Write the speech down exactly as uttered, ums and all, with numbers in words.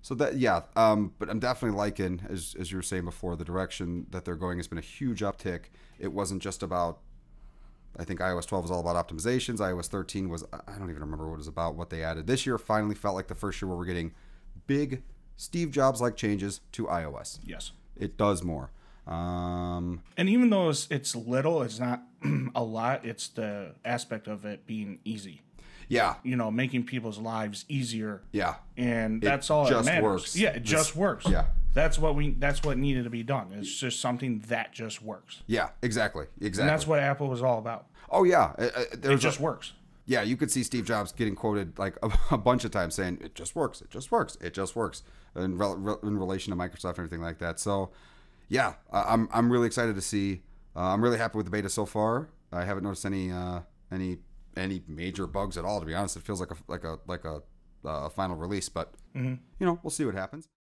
So that yeah, um, but I'm definitely liking, as as you were saying before, the direction that they're going has been a huge uptick. It wasn't just about, I think iOS twelve was all about optimizations. iOS thirteen was, I don't even remember what it was about, what they added. This year finally felt like the first year where we're getting big Steve Jobs-like changes to iOS. Yes. It does more. Um, and even though it's, it's little, it's not a lot, it's the aspect of it being easy. yeah. You know, making people's lives easier. Yeah. And that's It all that just matters. works. Yeah, it This- just works. yeah. That's what we that's what needed to be done. It's just something that just works. Yeah, exactly. Exactly. And that's what Apple was all about. Oh, yeah. Uh, uh, It there's just a, works. Yeah, you could see Steve Jobs getting quoted like a, a bunch of times saying, it just works, it just works, it just works, in, rel- re- in relation to Microsoft and everything like that. So, yeah, I- I'm I'm really excited to see. Uh, I'm really happy with the beta so far. I haven't noticed any uh, any any major bugs at all. To be honest, it feels like a like a like a uh, final release, but Mm-hmm. you know, we'll see what happens.